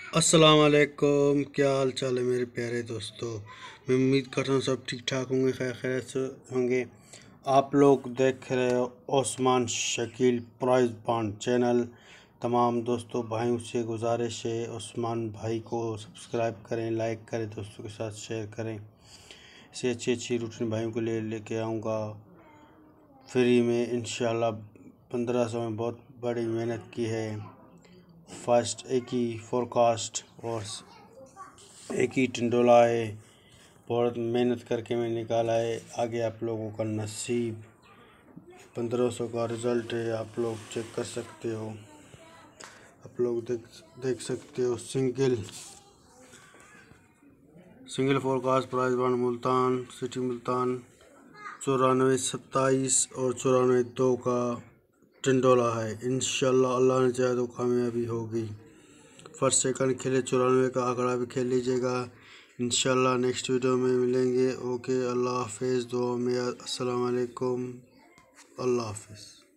अस्सलाम वालेकुम। क्या हाल चाल है मेरे प्यारे दोस्तों। मैं उम्मीद करता हूँ सब ठीक ठाक होंगे, खैर खैर से होंगे। आप लोग देख रहे हो Osman Shakeel prize bond channel. तमाम दोस्तों भाइयों से गुजारिश है, ओस्मान भाई को सब्सक्राइब करें, लाइक करें, दोस्तों के साथ शेयर करें। इसे अच्छी अच्छी रूटीन भाइयों को लेके आऊँगा फ्री में इंशाल्लाह। 1500 में बहुत बड़ी मेहनत की है। फर्स्ट एक ही फोरकास्ट और एक ही टिंडोला है। बहुत मेहनत करके मैं निकाला है। आगे आप लोगों का नसीब। 1500 का रिज़ल्ट है, आप लोग चेक कर सकते हो। आप लोग देख सकते हो। Single forecast prize bond Multan city Multan 9427 और 94-2 का टिंडोला है। इंशाल्लाह अल्लाह ने चाहे तो कामयाबी होगी। फर्स्ट सेकंड खेले 94 का आंकड़ा भी खेल लीजिएगा। इंशाल्लाह नेक्स्ट वीडियो में मिलेंगे। ओके, अल्लाह हाफिज़। दुआ में अस्सलाम वालेकुम। अल्लाह हाफिज़।